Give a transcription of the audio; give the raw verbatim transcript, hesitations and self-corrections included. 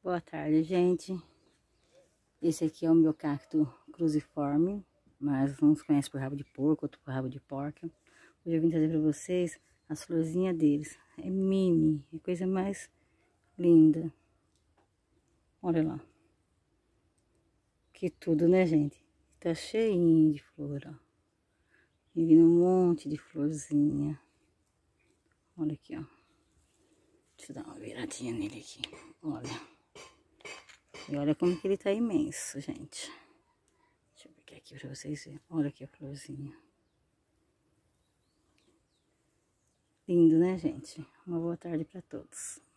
Boa tarde, gente. Esse aqui é o meu cacto cruciforme, mas uns conhecem por rabo de porco, outro por rabo de porca. Hoje eu vim trazer para vocês as florzinhas deles. É mini, é coisa mais linda. Olha lá. Que tudo, né, gente? Tá cheinho de flor, ó. E vindo um monte de florzinha. Olha aqui, ó. Deixa eu dar uma viradinha nele aqui. Olha. E olha como que ele tá imenso, gente. Deixa eu pegar aqui pra vocês verem. Olha aqui a florzinha. Lindo, né, gente? Uma boa tarde pra todos.